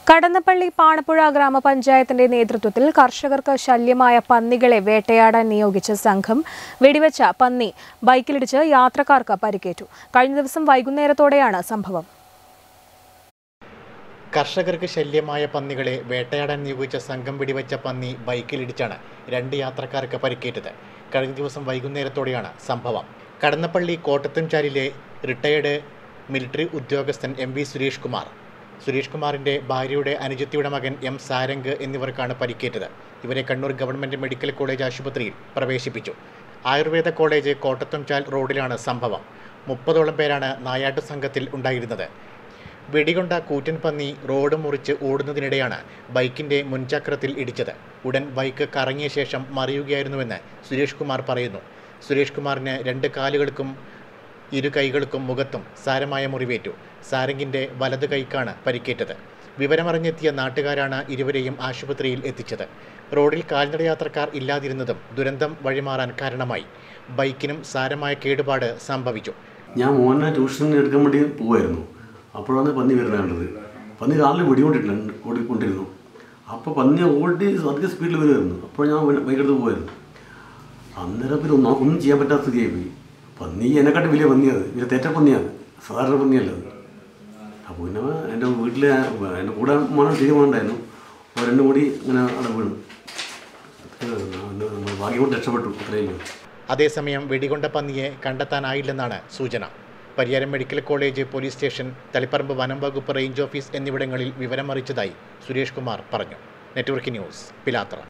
കടന്നപ്പള്ളി പാണപ്പുഴ ഗ്രാമപഞ്ചായത്തിന്റെ നേതൃത്വത്തിൽ കർഷകർക്ക് ശല്യമായ പന്നികളെ വേട്ടയാടാൻ നിയോഗിച്ച സംഘം വെടിവെച്ച പന്നി ബൈക്കിലിടിച്ച് യാത്രക്കാർക്ക് പരിക്കേറ്റു. കഴിഞ്ഞ ദിവസം വൈകുന്നേരത്തോടെയാണ് സംഭവം. കർഷകർക്ക് ശല്യമായ പന്നികളെ വേട്ടയാടാൻ നിയോഗിച്ച സംഘം വെടിവെച്ച പന്നി ബൈക്കിലിടിച്ചാണ് 2 യാത്രക്കാർക്ക് പരിക്കേറ്റത്. കഴിഞ്ഞ ദിവസം വൈകുന്നേരത്തോടെയാണ് സംഭവം. കടന്നപ്പള്ളി കോട്ടത്തുംചാലിലെ റിട്ടയർഡ് മിലിറ്ററി ഉദ്യോഗസ്ഥൻ MV സുരേഷ് കുമാറിന്റെ ഭാര്യയുടെ അനുജത്തിയുടെ മകൻ M സാരംഗ് എന്നിവർക്കാണ് പരിക്കേറ്റത്. ഇവരെ കണ്ണൂർ ഗവൺമെന്റ് മെഡിക്കൽ കോളേജ് ആശുപത്രിയിൽ പ്രവേശിപ്പിച്ചു. ആയുർവേദ കോളേജ് കോട്ടത്തുംചാൽ റോഡിലാണ് സംഭവം. 30ഓളം പേരാണ് നായാട്ടു സംഘത്തിൽ ഉണ്ടായിരുന്നത്. വെടികൊണ്ട കൂറ്റൻ പന്നി റോഡ് മുറിച്ച് ഓടുന്നതിനിടെയാണ് ബൈക്കിന്റെ മുൻചക്രത്തിൽ ഇടിച്ചത്. ഉടൻ ബൈക്ക് കറങ്ങിയ ശേഷം മറിയുകയായിരുന്നുവെന്ന് സുരേഷ് കുമാർ പറയുന്നു. സുരേഷ് കുമാറിന് 2 കാലുകൾക്കും 2 കൈകൾക്കും മുഖത്തും സാരമായ മുറിവേറ്റു. സാരംഗിന്റെ വലത് കൈക്കാണ് പരിക്കേറ്റത്. വിവരമറിഞ്ഞെത്തിയ നാട്ടുകാരാണ് ഇരുവരെയും ആശുപത്രിയിൽ എത്തിച്ചത്. റോഡിൽ കാൽനടയാത്രക്കാർ ഇല്ലാതിരുന്നതും ദുരന്തം വഴിമാറാൻ കാരണമായി. ബൈക്കിനും സാരമായ കേടുപാട് സംഭവിച്ചു. ഞാൻ മോനെ ട്യൂഷൻ എടുക്കാൻ വേണ്ടി പോവായിരുന്നു. അപ്പോഴാണ് പന്നി വരുന്നത് കണ്ടത്. പന്നി കാലിൽ ഓടിക്കൊണ്ടിരുന്നു. അപ്പോൾ പന്നി ഓടി അധികം സ്പീഡിൽ വരുമായിരുന്നു. അപ്പോൾ ഞാൻ ബൈക്കെടുത്ത് പോവായിരുന്നു. അന്നേരം പിന്നെ ഒന്നും ചെയ്യാൻ പറ്റാത്ത സ്ഥിതിയായി പോയി. പന്നി എന്നെക്കാട്ടും വലിയ പന്നിയാണ്. വലിയ തേറ്റ പന്നിയാണ്, സാധാരണ പന്നിയല്ലത്. അപ്പോൾ പിന്നെ എൻ്റെ വീട്ടിൽ എൻ്റെ കൂടെ മോനെ തീരുമാനമുണ്ടായിരുന്നു. അപ്പോൾ 2 കൂടി ഇങ്ങനെ അവിടെ വീണു. നമ്മൾ ഭാഗ്യം കൊണ്ട് രക്ഷപ്പെട്ടു. അത്രയും. അതേസമയം വെടികൊണ്ട പന്നിയെ കണ്ടെത്താനായില്ലെന്നാണ് സൂചന. Pariyaram medical college, police station, Taliparamba വനം വകുപ്പ് റേഞ്ച് ഓഫീസ് എന്നിവിടങ്ങളിൽ വിവരമറിയിച്ചതായി സുരേഷ് കുമാർ പറഞ്ഞു. നെറ്റ്വർക്ക് ന്യൂസ്, പിലാത്ര.